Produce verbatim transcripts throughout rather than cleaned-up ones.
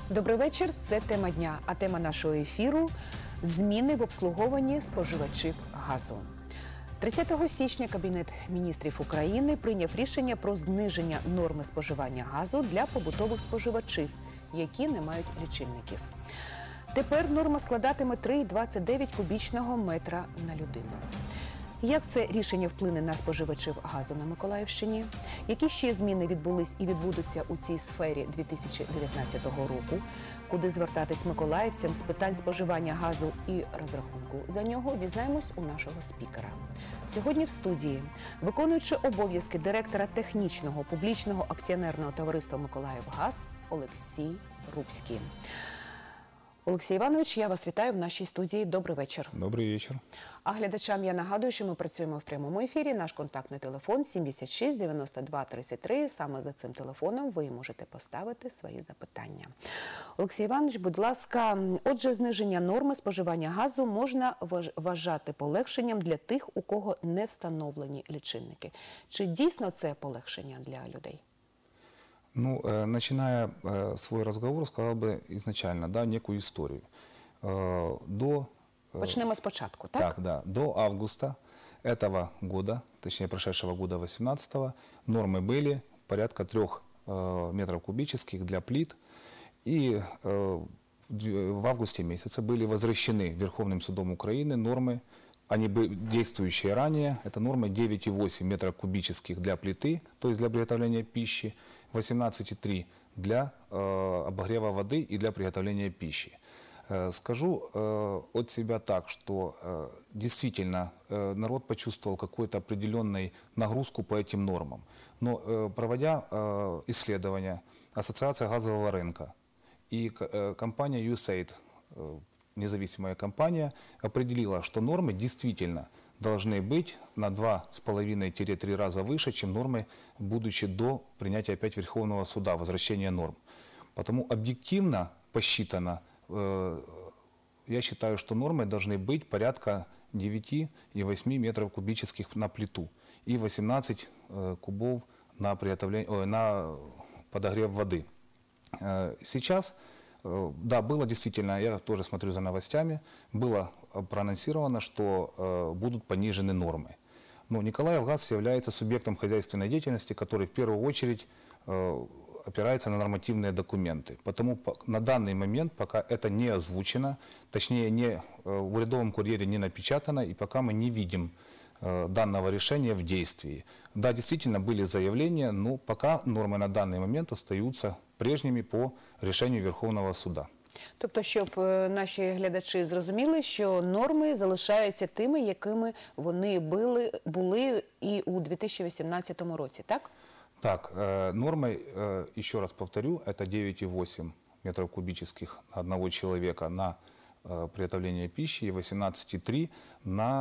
Добрий вечір. Це тема дня. А тема нашого ефіру – зміни в обслуговуванні споживачів газу. тридцятого січня Кабінет міністрів України прийняв рішення про зниження норми споживання газу для побутових споживачів, які не мають лічильників. Тепер норма складатиме три цілих двадцять дев'ять кубічного метра на людину. Як це рішення вплине на споживачів газу на Миколаївщині? Які ще зміни відбулись і відбудуться у цій сфері дві тисячі дев'ятнадцятого року? Куди звертатись миколаївцям з питань споживання газу і розрахунку за нього, дізнаємось у нашого спікера. Сьогодні в студії виконуючи обов'язки директора технічного публічного акціонерного товариства «Миколаївгаз» Олексій Рубський. Олексій Іванович, я вас вітаю в нашій студії. Добрий вечір. Добрий вечір. А глядачам я нагадую, що ми працюємо в прямому ефірі. Наш контактний телефон сімдесят шість дев'яносто два тридцять три. Саме за цим телефоном ви можете поставити свої запитання. Олексій Іванович, будь ласка, отже, зниження норми споживання газу можна вважати полегшенням для тих, у кого не встановлені лічильники. Чи дійсно це полегшення для людей? Ну, э, начиная э, свой разговор, сказал бы изначально, да, некую историю. Э, до, э, Почнемо спочатку, так? Так, да. До августа этого года, точнее прошедшего года восемнадцатого, нормы были порядка трех э, метров кубических для плит. И э, в августе месяце были возвращены Верховным судом Украины нормы, они были действующие ранее, это нормы девять целых восемь десятых метра кубических для плиты, то есть для приготовления пищи, восемнадцать целых три десятых для э, обогрева воды и для приготовления пищи. Э, скажу э, от себя так, что э, действительно э, народ почувствовал какую-то определенную нагрузку по этим нормам. Но э, проводя э, исследования, Ассоциация газового рынка и э, компания ю эс эй ай ди, э, независимая компания, определила, что нормы действительно должны быть на два с половиной — три раза выше, чем нормы, будучи до принятия опять Верховного суда, возвращения норм. Потому объективно посчитано, э, я считаю, что нормы должны быть порядка девяти и восьми метров кубических на плиту и восемнадцать э, кубов на, приготовление, э, на подогрев воды. Э, сейчас да, было действительно, я тоже смотрю за новостями, было проанонсировано, что э, будут понижены нормы. Но Николаевгаз является субъектом хозяйственной деятельности, который в первую очередь э, опирается на нормативные документы. Потому по, на данный момент, пока это не озвучено, точнее не, э, в урядовом курьере не напечатано, и пока мы не видим э, данного решения в действии. Да, действительно были заявления, но пока нормы на данный момент остаются прежніми по рішенню Верховного суда. Тобто, щоб наші глядачі зрозуміли, що норми залишаються тими, якими вони були, були і у дві тисячі вісімнадцятому році, так? Так, нормы, еще раз повторю, это девять целых восемь десятых метров кубических на одного человека на приготовление пищи и восемнадцать целых три десятых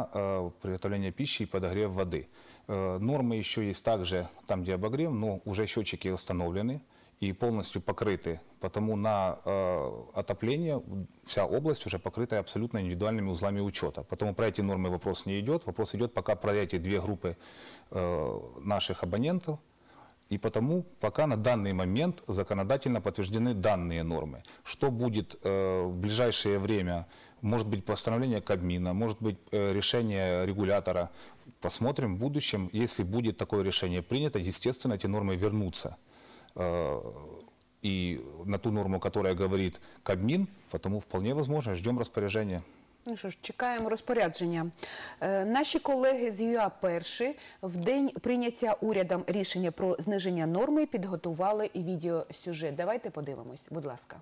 на приготовление пищи и подогрев воды. Нормы еще есть также там, где обогрев, но уже счетчики установлены и полностью покрыты, потому на э, отопление вся область уже покрыта абсолютно индивидуальными узлами учета. Потому про эти нормы вопрос не идет. Вопрос идет пока про эти две группы э, наших абонентов. И потому пока на данный момент законодательно подтверждены данные нормы. Что будет э, в ближайшее время, может быть постановление Кабмина, может быть э, решение регулятора. Посмотрим в будущем, если будет такое решение принято, естественно, эти нормы вернутся и на ту норму, которая говорит Кабмин, потому вполне возможно, ждем распоряжения. Ну що ж, чекаємо розпорядження. Е, наші колеги з ю а Перший в день прийняття урядом рішення про зниження норми підготували і відеосюжет. Давайте подивимось, будь ласка.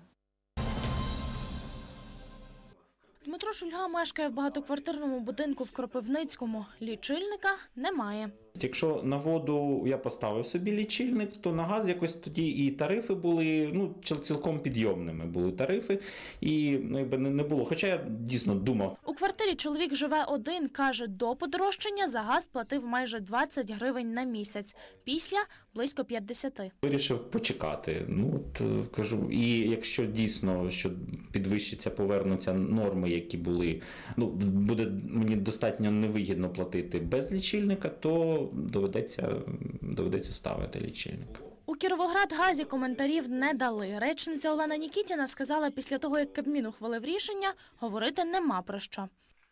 Дмитро Шульга мешкає в багатоквартирному будинку в Кропивницькому. Лічильника немає. Якщо на воду я поставив собі лічильник, то на газ якось тоді і тарифи були, ну, цілком підйомними були тарифи, і ну, якби не було. Хоча я дійсно думав. У квартирі чоловік живе один, каже, до подорожчання за газ платив майже двадцять гривень на місяць, після – близько п'ятдесят. Вирішив почекати. Ну, от, кажу, і якщо дійсно що підвищиться, повернуться норми, які були, ну, буде мені достатньо невигідно платити без лічильника, то доведеться, доведеться ставити лічильник. У Кіровоградгазі коментарів не дали. Речниця Олена Нікітіна сказала, після того, як Кабмін ухвалив рішення, говорити нема про що.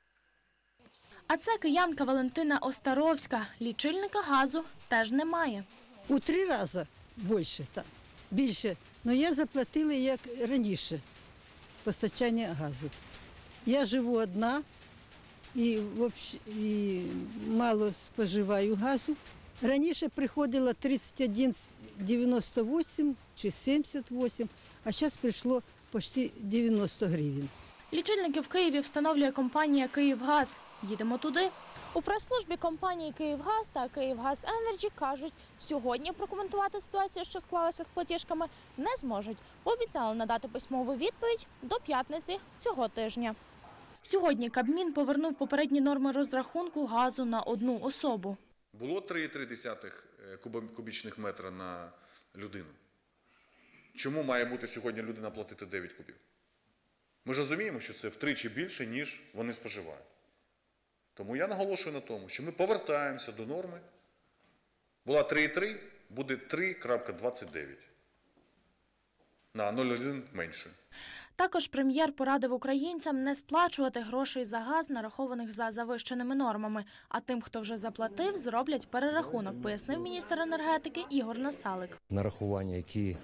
А це киянка Валентина Остаровська. Лічильника газу теж немає. У три рази більше, так, більше. Але я заплатила, як раніше, постачання газу. Я живу одна і, і мало споживаю газу. Раніше приходило тридцять один дев'яносто вісім чи сімдесят вісім, а зараз прийшло почти дев'яносто гривень. Лічильники в Києві встановлює компанія «Київгаз». Їдемо туди. У прес-службі компанії «Київгаз» та «Київгаз Енерджі» кажуть, сьогодні прокоментувати ситуацію, що склалася з платіжками, не зможуть. Пообіцяли надати письмову відповідь до п'ятниці цього тижня. Сьогодні Кабмін повернув попередні норми розрахунку газу на одну особу. Було три цілих три десятих кубічних метра на людину. Чому має бути сьогодні людина платити дев'ять кубів? Ми ж розуміємо, що це втричі більше, ніж вони споживають. Тому я наголошую на тому, що ми повертаємося до норми. Була три цілих три, буде три цілих двадцять дев'ять. На нуль цілих один менше. Також прем'єр порадив українцям не сплачувати грошей за газ, нарахованих за завищеними нормами. А тим, хто вже заплатив, зроблять перерахунок, пояснив міністр енергетики Ігор Насалик. Нарахування, які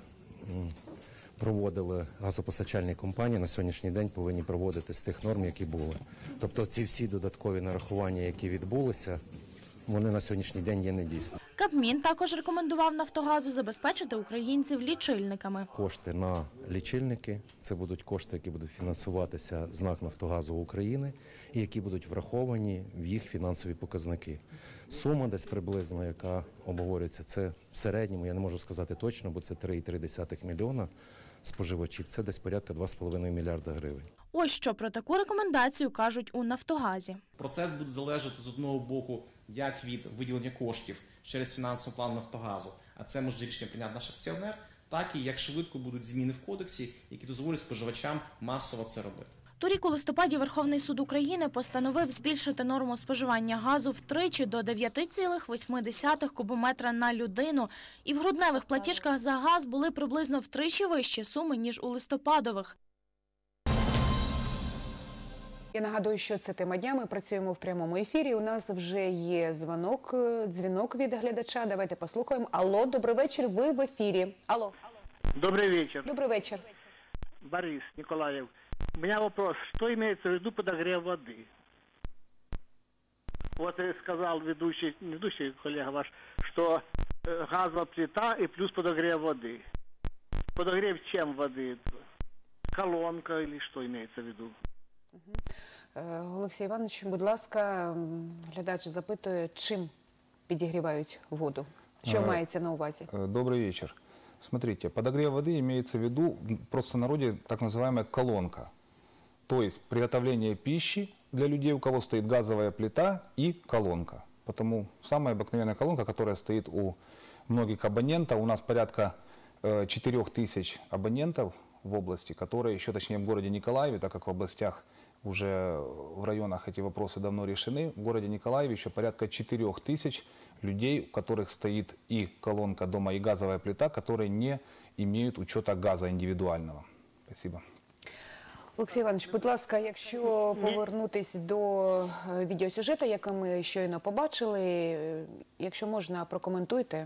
проводили газопостачальні компанії, на сьогоднішній день повинні проводити з тих норм, які були. Тобто ці всі додаткові нарахування, які відбулися, вони на сьогоднішній день є недійсні. Кабмін також рекомендував «Нафтогазу» забезпечити українців лічильниками. Кошти на лічильники – це будуть кошти, які будуть фінансуватися з НАК «Нафтогазу України» і які будуть враховані в їх фінансові показники. Сума десь приблизно, яка обговорюється, це в середньому, я не можу сказати точно, бо це три цілих три десятих мільйона споживачів, це десь порядка два з половиною мільярда гривень. Ось що про таку рекомендацію кажуть у «Нафтогазі». Процес буде залежати з одного боку як від виділення коштів через фінансовий план «Нафтогазу», а це може рішення прийняти наш акціонер, так і як швидко будуть зміни в кодексі, які дозволять споживачам масово це робити. Торік у листопаді Верховний суд України постановив збільшити норму споживання газу втричі до дев'ять цілих вісім десятих кубометра на людину. І в грудневих платіжках за газ були приблизно втричі вищі суми, ніж у листопадових. Я нагадую, що це тема дня. Ми працюємо в прямому ефірі. У нас вже є дзвонок, дзвінок від глядача. Давайте послухаємо. Алло, добрий вечір. Ви в ефірі. Алло. Добрый вечер. Добрий вечір. Борис Николаев. У меня вопрос. Что имеется в виду подогрев воды? Вот и сказал ведущий, ведущий коллега ваш, что э, газовая плита и плюс подогрев воды. Подогрев чем воды? Колонка или что имеется в виду? Олексій Іванович, будь ласка, глядач запитує, чим підігрівають воду? Що мається на увазі? Добрый вечер. Смотрите, подогрев воды имеется в виду, в простом народе, так называемая колонка. То есть приготовление пищи для людей, у кого стоит газовая плита и колонка. Потому самая обыкновенная колонка, которая стоит у многих абонентов, у нас порядка четырех тысяч абонентов в области, которые, еще точнее в городе Николаеве, так как в областях уже в районах эти вопросы давно решены, в городе Николаеве еще порядка четырех тысяч людей, у которых стоит и колонка дома, и газовая плита, которые не имеют учета газа индивидуального. Спасибо. Олексій Іванович, будь ласка, якщо повернутися до відеосюжету, який ми щойно побачили, якщо можна, прокоментуйте.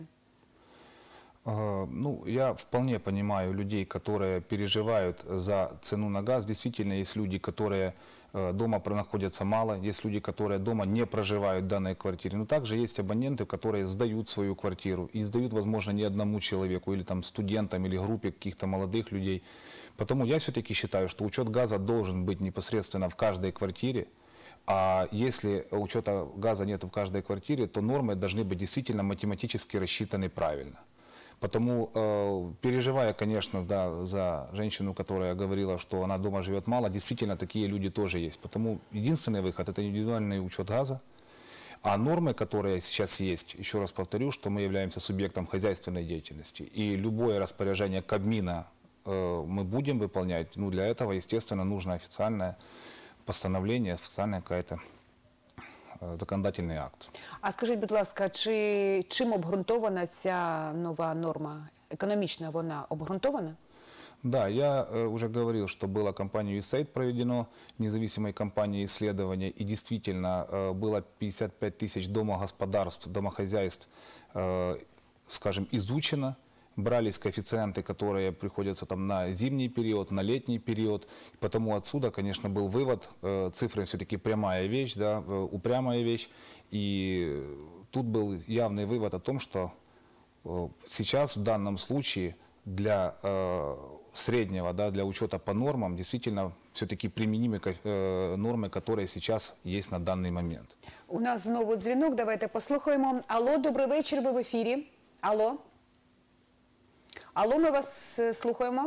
Ну, я вполне понимаю людей, которые переживают за цену на газ. Действительно, есть люди, которые дома находятся мало, есть люди, которые дома не проживают в данной квартире. Но также есть абоненты, которые сдают свою квартиру. И сдают, возможно, не одному человеку, или там студентам, или группе каких-то молодых людей. Потому я все-таки считаю, что учет газа должен быть непосредственно в каждой квартире. А если учета газа нет в каждой квартире, то нормы должны быть действительно математически рассчитаны правильно. Потому, э, переживая, конечно, да, за женщину, которая говорила, что она дома живет мало, действительно такие люди тоже есть. Потому единственный выход – это индивидуальный учет газа. А нормы, которые сейчас есть, еще раз повторю, что мы являемся субъектом хозяйственной деятельности. И любое распоряжение Кабмина э, мы будем выполнять. Ну, для этого, естественно, нужно официальное постановление, официальная какая-то законодательний акт. А скажіть, будь ласка, чи, чим обґрунтована ця нова норма? Економічно вона обґрунтована? Да, я э, уже говорил, что было компанией ю эс эй ай ди проведено, независимой компанией исследования, и действительно э, было пятьдесят пять тысяч домогосподарств, домохозяйств, э, скажем, изучено. Брались коэффициенты, которые приходятся там на зимний период, на летний период. Потому отсюда, конечно, был вывод, э, цифры все-таки прямая вещь, да, э, упрямая вещь. И тут был явный вывод о том, что э, сейчас в данном случае для э, среднего, да, для учета по нормам, действительно все-таки применимы э, нормы, которые сейчас есть на данный момент. У нас знову дзвінок, давайте послухаємо. Алло, добрий вечір, ви в ефірі. Алло. Алло, ми вас е, слухаємо.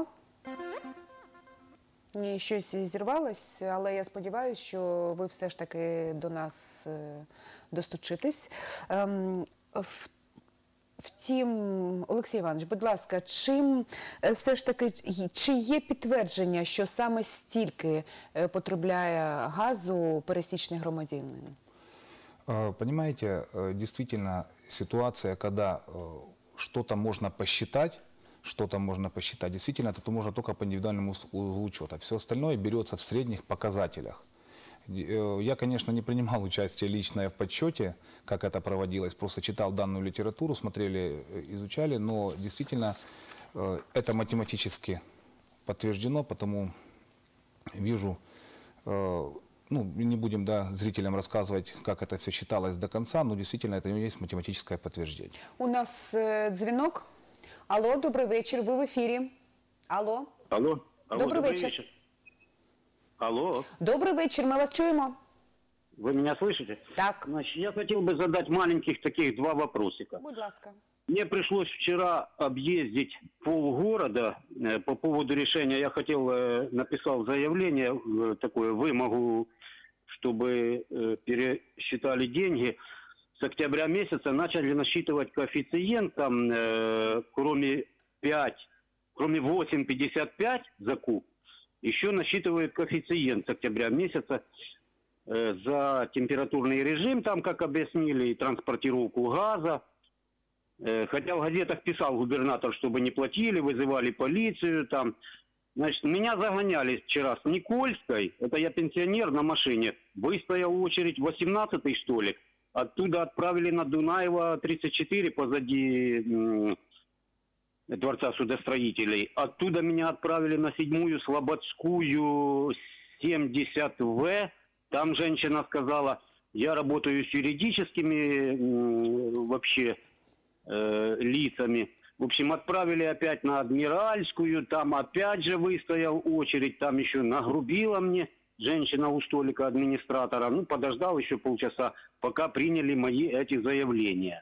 Ні, щось зірвалось, але я сподіваюся, що ви все ж таки до нас е, достучитесь. Ем, в Втім, Олексій Іванович, будь ласка, чим е, все ж таки, чи є підтвердження, що саме стільки е, потребляє газу пересічний громадянин? Э, Понимаете, э, действительно ситуация, когда э, что-то можно посчитать, что-то можно посчитать, действительно это можно только по индивидуальному ус- узлу учета. Все остальное берется в средних показателях. Э, Я, конечно, не принимал участие личное в подсчете, как это проводилось, просто читал данную литературу, смотрели, э, изучали, но действительно э, это математически подтверждено, потому вижу, э, ну, не будем, да, зрителям рассказывать, как это все считалось до конца, но действительно это и есть математическое подтверждение. У нас е, дзвінок. Алло, добрий вечір, ви в ефірі. Алло. Алло. Алло, Добрый вечер. Алло, Добрий вечір, ми вас чуємо. вы меня слышите? Так, Значит, я хотел бы задать маленьких таких два вопросика. будь ласка. Мне пришлось вчера объездить полгорода э, по поводу решения. Я хотел, э, написал заявление, э, такое вымогу, чтобы э, пересчитали деньги. С октября месяца начали насчитывать коэффициент, там, э, кроме пять, кроме восемь пятьдесят пять за куб, еще насчитывают коэффициент с октября месяца э, за температурный режим, там, как объяснили, и транспортировку газа. Э, хотя в газетах писал губернатор, чтобы не платили, вызывали полицию там. Значит, меня загоняли вчера с Никольской, это я пенсионер на машине, выстоял очередь восемнадцатый, что ли. Оттуда отправили на Дунаева тридцать четыре позади м, Дворца судостроителей. Оттуда меня отправили на седьмую Слободскую семьдесят вэ. Там женщина сказала, я работаю с юридическими м, вообще э, лицами. В общем, отправили опять на Адмиральскую, там опять же выстоял очередь, там еще нагрубила мне женщина у столика администратора. Ну, подождал еще полчаса, пока приняли мои эти заявления.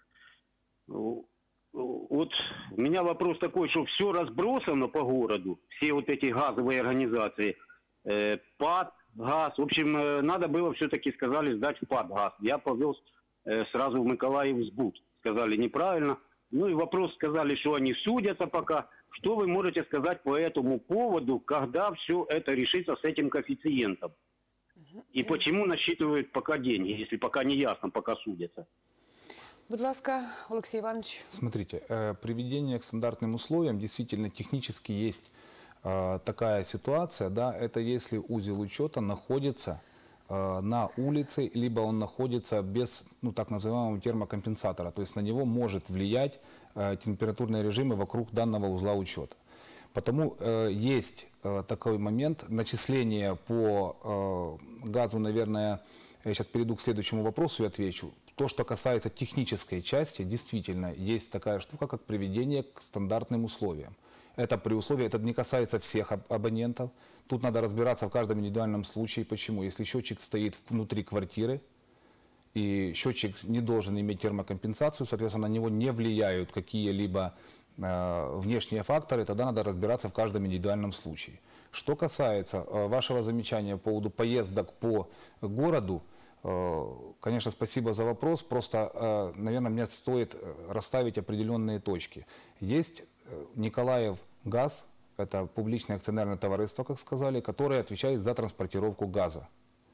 Вот у меня вопрос такой, что все разбросано по городу, все вот эти газовые организации, э, ПАД, газ, в общем, э, надо было все-таки, сказали, сдать в ПАД газ. Я повез э, сразу в Миколаев сбут, сказали неправильно. Ну и вопрос, сказали, что они судятся пока. Что вы можете сказать по этому поводу, когда все это решится с этим коэффициентом? И почему насчитывают пока деньги, если пока не ясно, пока судятся? Будь ласка, Олексій Іванович. Смотрите, э, приведение к стандартным условиям действительно технически есть э, такая ситуация, да, это если узел учета находится э, на улице, либо он находится без, ну, так называемого термокомпенсатора, то есть на него может влиять э, температурные режимы вокруг данного узла учета. Потому э, есть э, такой момент, начисление по э, газу, наверное, я сейчас перейду к следующему вопросу и отвечу. То, что касается технической части, действительно есть такая штука, как приведение к стандартным условиям. Это при условии, это не касается всех аб- абонентов. Тут надо разбираться в каждом индивидуальном случае. Почему? Если счетчик стоит внутри квартиры, и счетчик не должен иметь термокомпенсацию, соответственно, на него не влияют какие-либо э, внешние факторы, тогда надо разбираться в каждом индивидуальном случае. Что касается э, вашего замечания по поводу поездок по городу, конечно, спасибо за вопрос. Просто, наверное, мне стоит расставить определенные точки. Есть Николаев газ, это публичное акционерное товариство, как сказали, которое отвечает за транспортировку газа.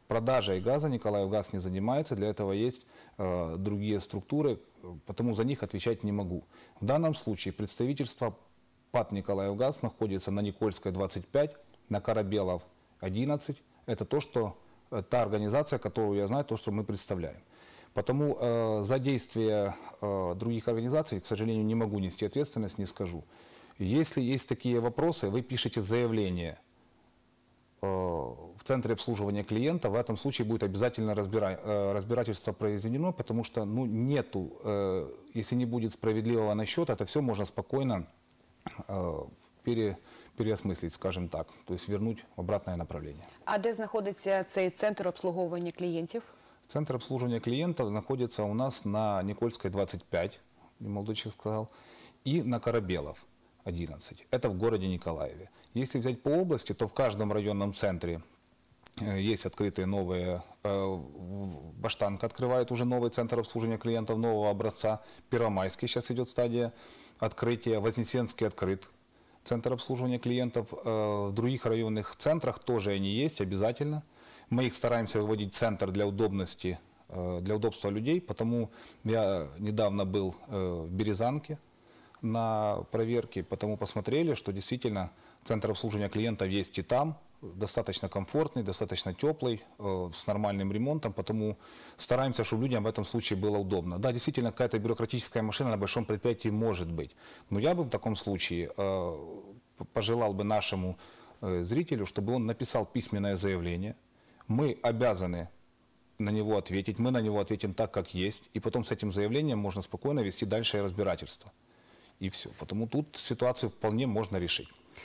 продажей газа Николаевгаз не занимается, для этого есть э, другие структуры, потому за них отвечать не могу. В данном случае представительство ПАТ Николаевгаз находится на Никольской двадцать пять, на Корабелов одиннадцать. Это то, что та организация, которую я знаю, то, что мы представляем. Потому э, за действия э, других организаций, к сожалению, не могу нести ответственность, не скажу. Если есть такие вопросы, вы пишете заявление э, в Центре обслуживания клиента, в этом случае будет обязательно разбира, э, разбирательство произведено, потому что ну, нету, э, если не будет справедливого насчета, это все можно спокойно э, пере, переосмыслить, скажем так, то есть вернуть в обратное направление. А де знаходиться цей центр обслуговування клієнтів? Центр обслуживания клиентов находится у нас на Никольской двадцать пять, молодой человек сказал, и на Корабелов одиннадцать. Это в городе Николаеве. Если взять по области, то в каждом районном центре есть открытые новые, Баштанка открывает уже новый центр обслуживания клиентов нового образца, Первомайский сейчас идет стадия открытия, Вознесенский открыт центр обслуживания клиентов, в других районных центрах тоже они есть обязательно. Мы их стараемся выводить в центр для удобности, для удобства людей, потому я недавно был в Березанке на проверке, потому посмотрели, что действительно центр обслуживания клиентов есть и там, достаточно комфортный, достаточно теплый, с нормальным ремонтом, потому стараемся, чтобы людям в этом случае было удобно. Да, действительно, какая-то бюрократическая машина на большом предприятии может быть, но я бы в таком случае пожелал бы нашему зрителю, чтобы он написал письменное заявление. Мы обязаны на него ответить, мы на него ответим так, как есть, и потом с этим заявлением можно спокойно вести дальше разбирательство. И все. Потому тут ситуацию вполне можно решить.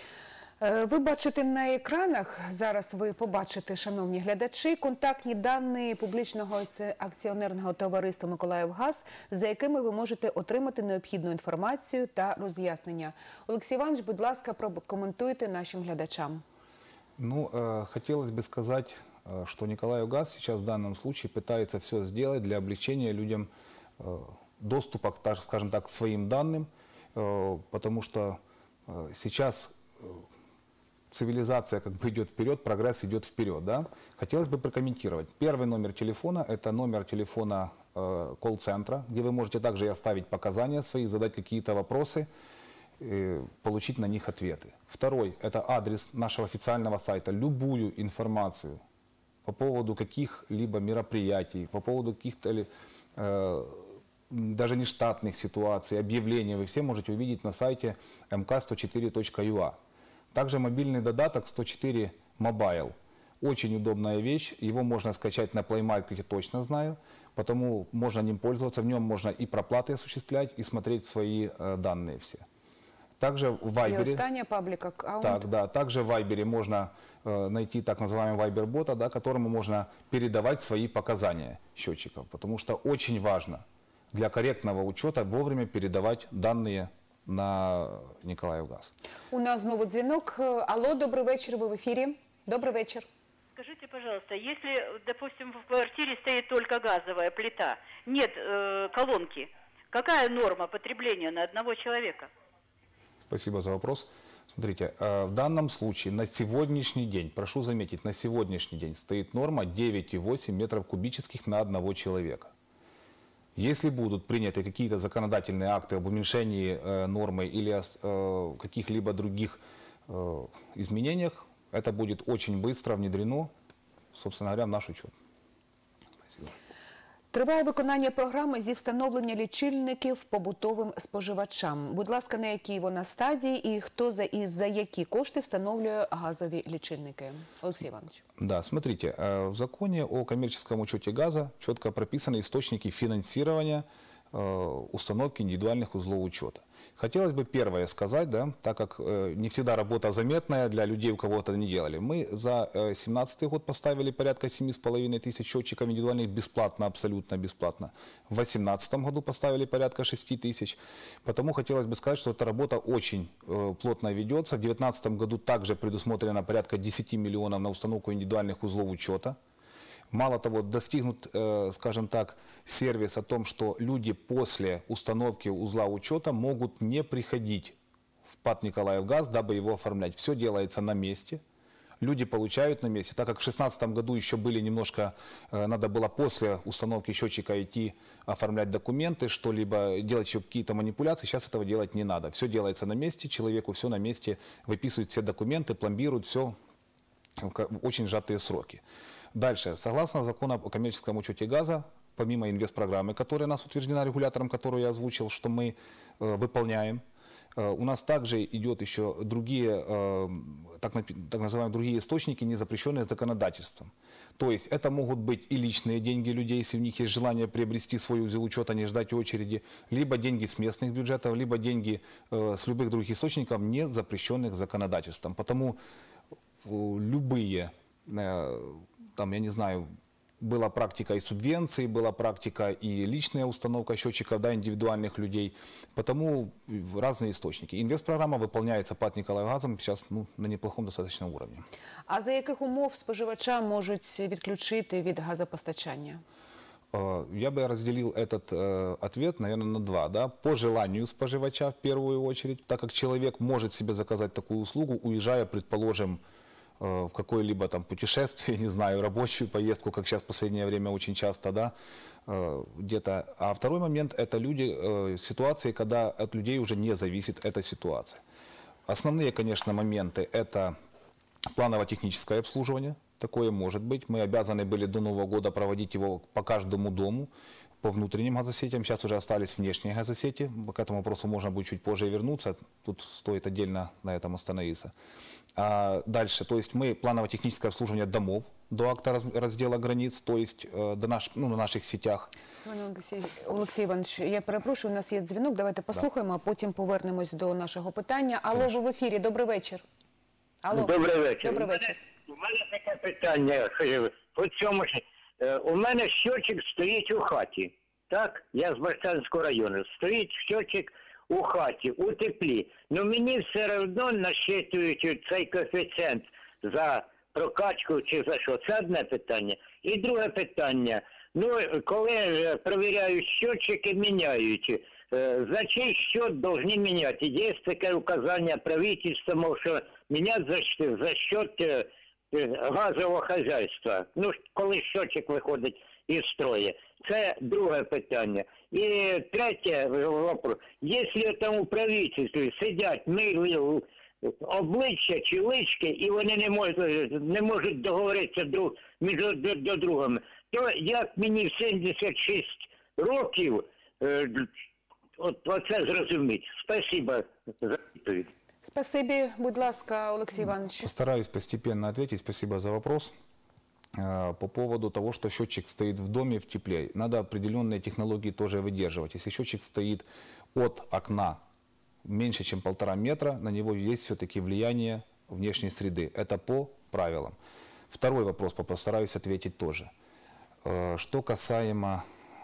Ви бачите на екранах, зараз ви побачите, шановні глядачі, контактні дані публічного акціонерного товариства «Миколаївгаз», за якими ви можете отримати необхідну інформацію та роз'яснення. Олексій Іванович, будь ласка, прокоментуйте нашим глядачам. Ну, э, хотелось бы сказать, э, что Николаевгаз сейчас в данном случае пытается все сделать для облегчения людям э, доступа, так, скажем так, к своим данным, э, потому что э, сейчас э, цивилизация как бы идет вперед, прогресс идет вперед, да? Хотелось бы прокомментировать. Первый номер телефона – это номер телефона э, колл-центра, где вы можете также и оставить показания свои, задать какие-то вопросы, получить на них ответы. Второй – это адрес нашего официального сайта. Любую информацию по поводу каких-либо мероприятий, по поводу каких-то э, даже нештатных ситуаций, объявлений, вы все можете увидеть на сайте эм ка сто четыре точка ю а. Также мобильный додаток сто четыре Mobile. Очень удобная вещь, его можно скачать на Play Market, я точно знаю, потому можно ним пользоваться, в нем можно и проплаты осуществлять, и смотреть свои э, данные все. Также в Вайбере, и остання паблик аккаунт. Так, да, также в Вайбере можно э, найти так называемый Вайбер-бота, да, которому можно передавать свои показания счетчиков, потому что очень важно для корректного учета вовремя передавать данные на Николаевгаз. У нас знову дзвінок. Алло, добрий вечір, ви в ефірі. Добрий вечір. Скажите, пожалуйста, если, допустим, в квартире стоит только газовая плита, нет э, колонки, какая норма потребления на одного человека? Спасибо за вопрос. Смотрите, в данном случае на сегодняшний день, прошу заметить, на сегодняшний день стоит норма девять и восемь метров кубических на одного человека. Если будут приняты какие-то законодательные акты об уменьшении э, нормы или э, каких-либо других э, изменениях, это будет очень быстро внедрено, собственно говоря, в наш учет. Спасибо. Триває виконання програми зі встановлення лічильників побутовим споживачам. Будь ласка, на якій вона стадії і хто за і за які кошти встановлює газові лічильники? Олексій Іванович. Да, смотрите, в законе о коммерческом учете газа четко прописаны источники финансирования установки индивидуальных узлов учета. Хотелось бы первое сказать, да, так как э, не всегда работа заметная для людей, у кого это не делали. Мы за две тысячи семнадцатый год поставили порядка семи с половиной тысяч счетчиков индивидуальных бесплатно, абсолютно бесплатно. В две тысячи восемнадцатом году поставили порядка шести тысяч. Потому хотелось бы сказать, что эта работа очень э, плотно ведется. В две тысячи девятнадцатом году также предусмотрено порядка десяти миллионов на установку индивидуальных узлов учета. Мало того, достигнут, э, скажем так, сервис о том, что люди после установки узла учета могут не приходить в ПАТ Николаевгаз, дабы его оформлять. Все делается на месте. люди получают на месте. Так как в две тысячи шестнадцатом году еще были немножко, э, надо было после установки счетчика идти оформлять документы, что-либо делать еще какие-то манипуляции, сейчас этого делать не надо. Все делается на месте, человеку все на месте, выписывают все документы, пломбируют все в очень сжатые сроки. Дальше, согласно закону о коммерческом учете газа, помимо инвестпрограммы, которая у нас утверждена регулятором, которую я озвучил, что мы э, выполняем, э, у нас также идет еще другие, э, так, так называемые другие источники, не запрещенные законодательством. То есть это могут быть и личные деньги людей, если у них есть желание приобрести свой узел учета, не ждать очереди, либо деньги с местных бюджетов, либо деньги э, с любых других источников, не запрещенных законодательством. Потому э, любые, э, там, я не знаю, была практика и субвенции, была практика и личная установка счетчиков, да, индивидуальных людей. Потому разные источники. Инвестпрограмма выполняется ПАТ «Николаївгазом» сейчас ну, на неплохом достаточном уровне. А за яких умов споживача можуть відключити від газопостачання? Я бы разделил этот э, ответ, наверное, на два. Да? По желанию споживача в первую очередь, так как человек может себе заказать такую услугу, уезжая, предположим, в какое-либо там путешествие, не знаю, рабочую поездку, как сейчас в последнее время очень часто, да, где-то. А второй момент – это люди, ситуации, когда от людей уже не зависит эта ситуация. Основные, конечно, моменты – это планово-техническое обслуживание. Такое может быть. Мы обязаны были до Нового года проводить его по каждому дому, по внутренним газосетям. Сейчас уже остались внешние газосети. К этому вопросу можно будет чуть позже вернуться. Тут стоит отдельно на этом остановиться. А дальше, то есть мы планово-техническое обслуживание домов до акта раздела границ, то есть э, до наш, ну, на наших сетях. Олексій, Олексій Іванович, я перепрошую, у нас є дзвінок, давайте послухаємо, да. А потім повернемось до нашого питання. Алло, ви в ефірі, добрий вечір. Алло. Добрий вечір. Добрий вечір. У мене, у мене таке питання. По цьому ж, у мене щотчик стоїть у хаті. Так, я з Баштанського району. Стоїть щотчик у хаті, у теплі. Ну мені все одно насчитують цей коефіцієнт за прокачку чи за що. Це одне питання. І друге питання. Ну, коли перевіряють щотчики, міняють. За чий счет должны менять? Є таке указання правительства, мов, що міняти за, за счет газового хозяйства. Ну, коли щотчик виходить із строю. Це друге питання. І третє вопрос. Якщо там у правительстві сидять милі обличчя чи лички, і вони не можуть, не можуть договоритися друг, між до, до другими, то як мені в сімдесят шість років е, от, оце зрозуміти? Спасибо за відповідь. Спасибі, будь ласка, Олексій Іванович. Постараюсь постепенно ответить. Спасибо за вопрос. По поводу того, что счетчик стоит в доме в тепле, надо определенные технологии тоже выдерживать. Если счетчик стоит от окна меньше, чем полтора метра, на него есть все-таки влияние внешней среды. Это по правилам. Второй вопрос постараюсь ответить тоже. Что касаемо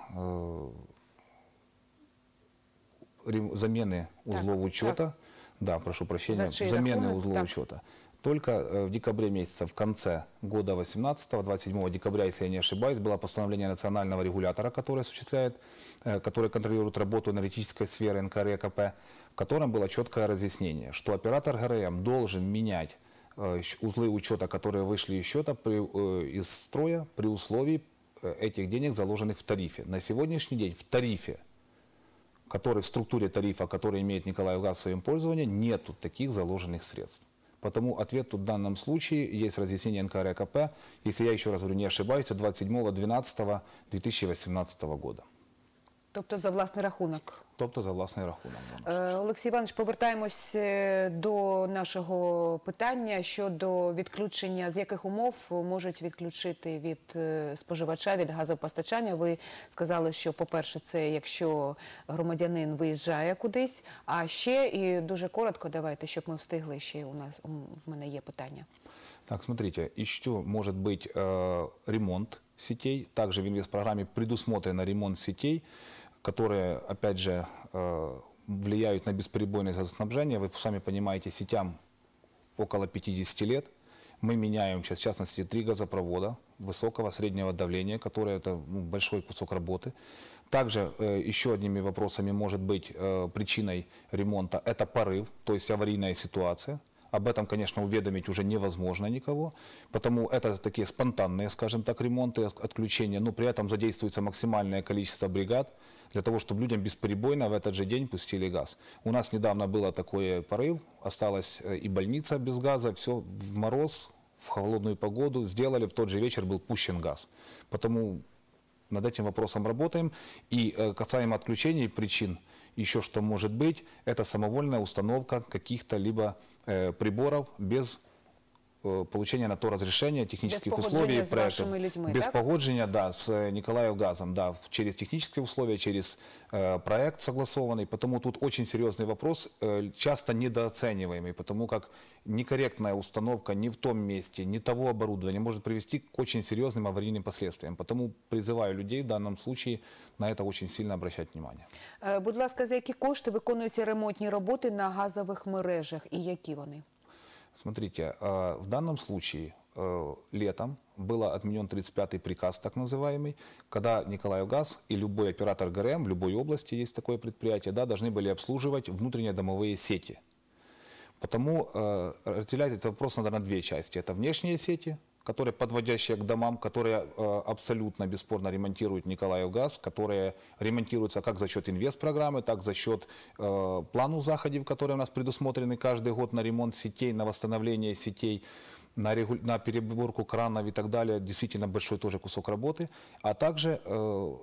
замены узлов так, учета, так. да, прошу прощения, замены рахунок, узлов так. учета. Только в декабре месяце, в конце года восемнадцатого, двадцать седьмого декабря, если я не ошибаюсь, было постановление национального регулятора, который осуществляет, который контролирует работу энергетической сферы эн ка эр и а ка пэ, в котором было четкое разъяснение, что оператор гэ эр эм должен менять узлы учета, которые вышли из счета, при, из строя, при условии этих денег, заложенных в тарифе. На сегодняшний день в тарифе, который в структуре тарифа, который имеет Николаевгаз в своем пользовании, нет таких заложенных средств. Потому ответ тут в данном случае есть разъяснение эн ка эр и а ка пэ, если я еще раз говорю, не ошибаюсь, двадцять сьомого дванадцятого дві тисячі вісімнадцятого года. Тобто за власний рахунок? Тобто за власний рахунок. Олексій Іванович, повертаємось до нашого питання щодо відключення. З яких умов можуть відключити від споживача, від газопостачання? Ви сказали, що, по-перше, це якщо громадянин виїжджає кудись, а ще, і дуже коротко давайте, щоб ми встигли, ще у нас, в мене є питання. Так, смотрите, еще может быть э, ремонт сетей. Также в инвестпрограмме предусмотрен ремонт сетей, которые, опять же, э, влияют на бесперебойное газоснабжение. Вы сами понимаете, сетям около пятидесяти лет. Мы меняем сейчас, в частности, три газопровода высокого, среднего давления, которые это ну, большой кусок работы. Также э, еще одними вопросами может быть э, причиной ремонта – это порыв, то есть аварийная ситуация. Об этом, конечно, уведомить уже невозможно никого, потому это такие спонтанные, скажем так, ремонты, отключения, но при этом задействуется максимальное количество бригад для того, чтобы людям бесперебойно в этот же день пустили газ. У нас недавно был такой порыв, осталась и больница без газа, все в мороз, в холодную погоду сделали, в тот же вечер был пущен газ. Потому над этим вопросом работаем. И э, касаемо отключений причин, еще что может быть, это самовольная установка каких-то либо э, приборов без э, получения на то разрешения технических без условий с проектов. Людьми, без так? погоджения, да, с Николаевгазом, да, через технические условия, через э, проект согласованный. Потому тут очень серьезный вопрос, э, часто недооцениваемый, потому как некорректная установка не в том месте, не того оборудования может привести к очень серьезным аварийным последствиям. Потому призываю людей в данном случае на это очень сильно обращать внимание. Е, Будь ласка, за які кошти виконуються ремонтні роботи на газових мережах і які вони? Смотрите, э, в данном случае э, летом был отменен тридцать пятый приказ, так называемый, когда Николаевгаз и любой оператор ГРМ в любой области, есть такое предприятие, да, должны были обслуживать внутренние домовые сети. Потому э, разделять этот вопрос надо на две части. Это внешние сети, которые подводящие к домам, которые э, абсолютно бесспорно ремонтирует Николаевгаз, которые ремонтируются как за счет инвестпрограммы, так за счет э, плану заходов, которые у нас предусмотрены каждый год на ремонт сетей, на восстановление сетей, на, регу... на переборку кранов и так далее. Действительно большой тоже кусок работы. А также, э,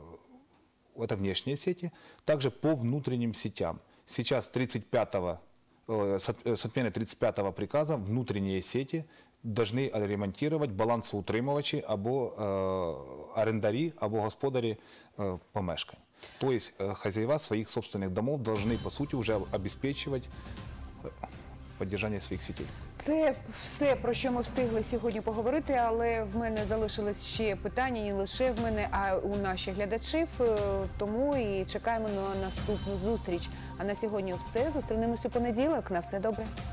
это внешние сети, также по внутренним сетям. Сейчас тридцать пятого, э, с отмены тридцать пятого приказа внутренние сети должны ремонтировать балансоутримувачі або э, орендарі, або господарі э, помешкань. То есть э, хозяева своих собственных домов должны, по сути, уже обеспечивать поддержання своїх сітей. Це все, про що ми встигли сьогодні поговорити, але в мене залишились ще питання, не лише в мене, а у наших глядачів. Тому і чекаємо на наступну зустріч. А на сьогодні все. Зустрінемось у понеділок. На все добре.